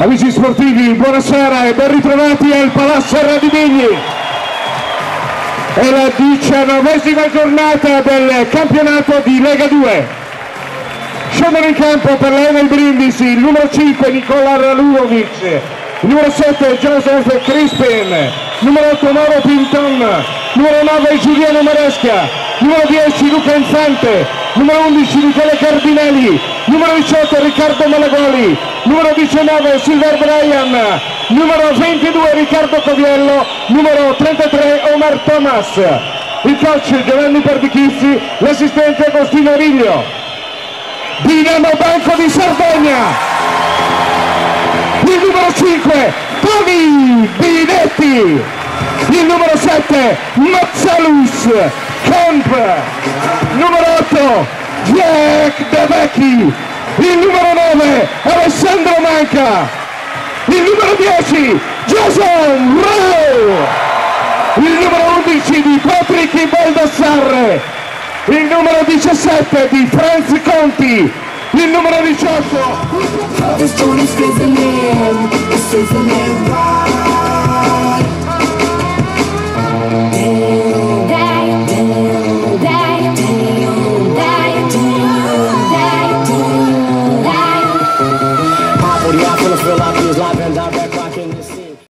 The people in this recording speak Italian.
Amici sportivi, buonasera e ben ritrovati al Palazzo Radimigli. È la 19ª giornata del campionato di Lega 2. Scendono in campo per l'Enel Brindisi il numero 5 Nicola Raluovic, il numero 7 Joseph Crispin, numero 8 Mauro Pinton, numero 9 Giuliano Maresca, numero 10 Luca Infante, numero 11 Michele Cardinelli, numero 18 Riccardo Malagoli, numero 19 Silver Bryan, numero 22 Riccardo Coviello, numero 33 Omar Thomas, il coach Giovanni Perdichizzi, l'assistente Agostino Riglio. Dinamo Banco di Sardegna, il numero 5 Toni Binetti, il numero 7 Mazzalus Camp, numero 8 Jack De Vecchi, il numero 9 Alessandro Manca, il numero 10 Jason Rowe, il numero 11 di Patrick Baldassarre, il numero 17 di Franz Conti, il numero 18